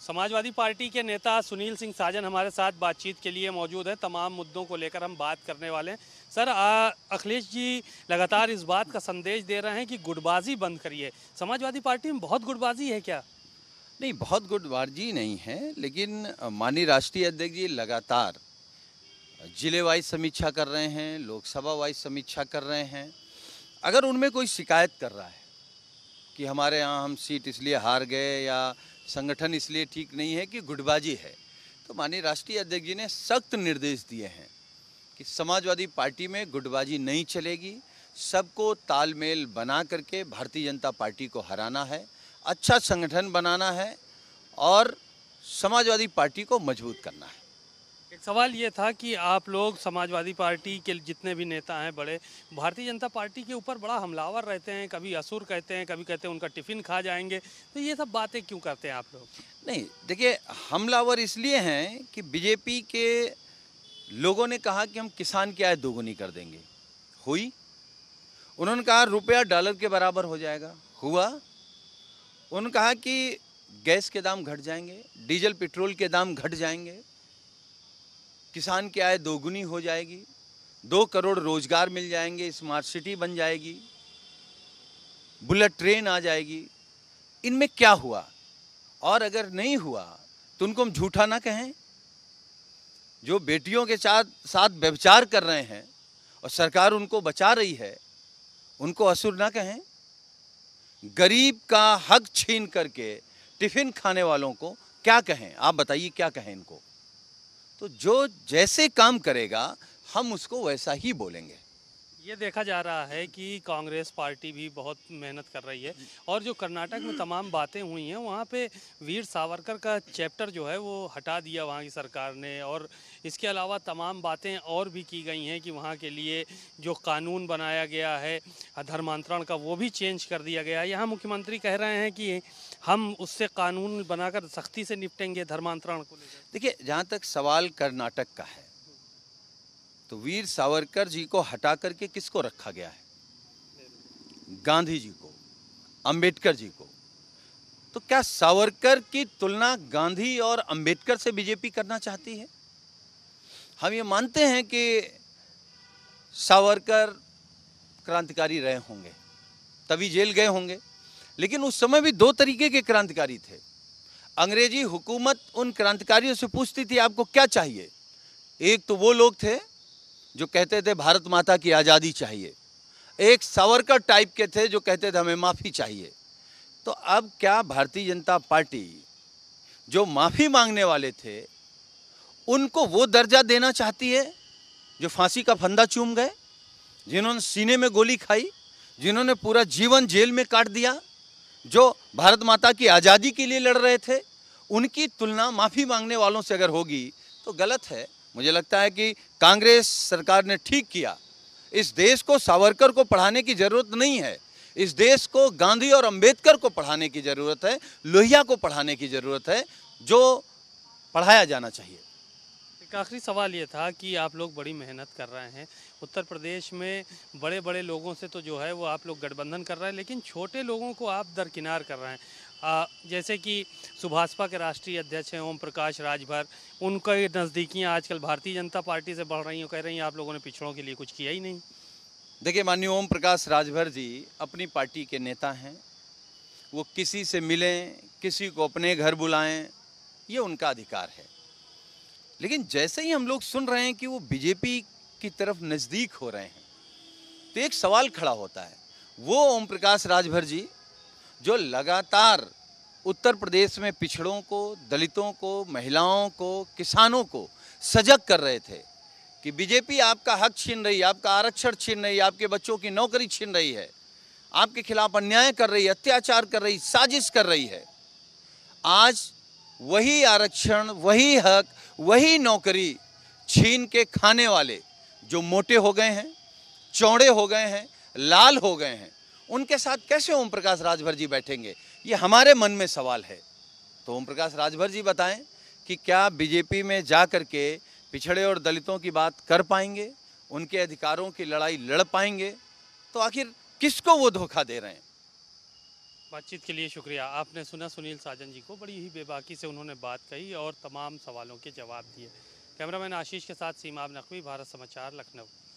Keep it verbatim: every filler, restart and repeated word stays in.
Samajwadi party के नेता सुनील सिंह साजन हमारे साथ बातचीत के लिए मौजूद है। तमाम मुद्दों को लेकर हम बात करने वाले हैं। सर, अखिलेश जी लगातार इस बात का संदेश दे रहे हैं कि गुटबाजी बंद करिए। समाजवादी पार्टी में बहुत गुटबाजी है क्या? नहीं, बहुत गुटबाजी नहीं है, लेकिन माननीय राष्ट्रीय अध्यक्ष जी लगातार जिले वाइज समीक्षा कर रहे हैं, लोकसभा वाइज समीक्षा कर रहे हैं। अगर उनमें कोई शिकायत कर रहा है कि हमारे यहाँ हम सीट इसलिए हार गए या संगठन इसलिए ठीक नहीं है कि गुटबाजी है, तो माननीय राष्ट्रीय अध्यक्ष जी ने सख्त निर्देश दिए हैं कि समाजवादी पार्टी में गुटबाजी नहीं चलेगी। सबको तालमेल बना करके भारतीय जनता पार्टी को हराना है, अच्छा संगठन बनाना है और समाजवादी पार्टी को मजबूत करना है। एक सवाल ये था कि आप लोग समाजवादी पार्टी के जितने भी नेता हैं बड़े, भारतीय जनता पार्टी के ऊपर बड़ा हमलावर रहते हैं। कभी असुर कहते हैं, कभी कहते हैं उनका टिफ़िन खा जाएंगे। तो ये सब बातें क्यों करते हैं आप लोग? नहीं, देखिए, हमलावर इसलिए हैं कि बीजेपी के लोगों ने कहा कि हम किसान की आय दोगुनी कर देंगे। हुई? उन्होंने कहा रुपया डॉलर के बराबर हो जाएगा। हुआ? उन्होंने कहा कि गैस के दाम घट जाएंगे, डीजल पेट्रोल के दाम घट जाएंगे, किसान की आय दोगुनी हो जाएगी, दो करोड़ रोजगार मिल जाएंगे, स्मार्ट सिटी बन जाएगी, बुलेट ट्रेन आ जाएगी। इनमें क्या हुआ? और अगर नहीं हुआ तो उनको हम झूठा ना कहें। जो बेटियों के साथ साथ व्यभिचार कर रहे हैं और सरकार उनको बचा रही है, उनको असुर ना कहें। गरीब का हक छीन करके टिफिन खाने वालों को क्या कहें? आप बताइए, क्या कहें इनको? तो जो जैसे काम करेगा हम उसको वैसा ही बोलेंगे। ये देखा जा रहा है कि कांग्रेस पार्टी भी बहुत मेहनत कर रही है और जो कर्नाटक में तमाम बातें हुई हैं वहाँ पे वीर सावरकर का चैप्टर जो है वो हटा दिया वहाँ की सरकार ने, और इसके अलावा तमाम बातें और भी की गई हैं कि वहाँ के लिए जो कानून बनाया गया है धर्मांतरण का वो भी चेंज कर दिया गया है। यहाँ मुख्यमंत्री कह रहे हैं कि हम उससे कानून बनाकर सख्ती से निपटेंगे धर्मांतरण को लेकर। देखिए, जहाँ तक सवाल कर्नाटक का है तो वीर सावरकर जी को हटा करके किसको रखा गया है? गांधी जी को, अंबेडकर जी को। तो क्या सावरकर की तुलना गांधी और अंबेडकर से बीजेपी करना चाहती है? हम ये मानते हैं कि सावरकर क्रांतिकारी रहे होंगे, तभी जेल गए होंगे, लेकिन उस समय भी दो तरीके के क्रांतिकारी थे। अंग्रेजी हुकूमत उन क्रांतिकारियों से पूछती थी आपको क्या चाहिए। एक तो वो लोग थे जो कहते थे भारत माता की आज़ादी चाहिए, एक सावरकर टाइप के थे जो कहते थे हमें माफ़ी चाहिए। तो अब क्या भारतीय जनता पार्टी जो माफ़ी मांगने वाले थे उनको वो दर्जा देना चाहती है जो फांसी का फंदा चूम गए, जिन्होंने सीने में गोली खाई, जिन्होंने पूरा जीवन जेल में काट दिया, जो भारत माता की आज़ादी के लिए लड़ रहे थे? उनकी तुलना माफ़ी मांगने वालों से अगर होगी तो गलत है। मुझे लगता है कि कांग्रेस सरकार ने ठीक किया। इस देश को सावरकर को पढ़ाने की ज़रूरत नहीं है, इस देश को गांधी और अंबेडकर को पढ़ाने की ज़रूरत है, लोहिया को पढ़ाने की ज़रूरत है, जो पढ़ाया जाना चाहिए। एक आखिरी सवाल ये था कि आप लोग बड़ी मेहनत कर रहे हैं उत्तर प्रदेश में, बड़े बड़े लोगों से तो जो है वो आप लोग गठबंधन कर रहे हैं, लेकिन छोटे लोगों को आप दरकिनार कर रहे हैं। आ, जैसे कि सुभाषपा के राष्ट्रीय अध्यक्ष हैं ओम प्रकाश राजभर, उनके नज़दीकियाँ आजकल भारतीय जनता पार्टी से बढ़ रही हैं, कह रही हैं आप लोगों ने पिछड़ों के लिए कुछ किया ही नहीं। देखिए, माननीय ओम प्रकाश राजभर जी अपनी पार्टी के नेता हैं, वो किसी से मिलें, किसी को अपने घर बुलाएं, ये उनका अधिकार है। लेकिन जैसे ही हम लोग सुन रहे हैं कि वो बीजेपी की तरफ नज़दीक हो रहे हैं तो एक सवाल खड़ा होता है। वो ओम प्रकाश राजभर जी जो लगातार उत्तर प्रदेश में पिछड़ों को, दलितों को, महिलाओं को, किसानों को सजग कर रहे थे कि बीजेपी आपका हक छीन रही है, आपका आरक्षण छीन रही है, आपके बच्चों की नौकरी छीन रही है, आपके खिलाफ अन्याय कर रही है, अत्याचार कर रही, साजिश कर रही है। आज वही आरक्षण, वही हक, वही नौकरी छीन के खाने वाले जो मोटे हो गए हैं, चौड़े हो गए हैं, लाल हो गए हैं, उनके साथ कैसे ओम प्रकाश राजभर जी बैठेंगे? ये हमारे मन में सवाल है। तो ओम प्रकाश राजभर जी बताएं कि क्या बीजेपी में जा कर के पिछड़े और दलितों की बात कर पाएंगे, उनके अधिकारों की लड़ाई लड़ पाएंगे? तो आखिर किसको वो धोखा दे रहे हैं? बातचीत के लिए शुक्रिया। आपने सुना सुनील साजन जी को, बड़ी ही बेबाकी से उन्होंने बात कही और तमाम सवालों के जवाब दिए। कैमरामैन आशीष के साथ सीमाब नकवी, भारत समाचार, लखनऊ।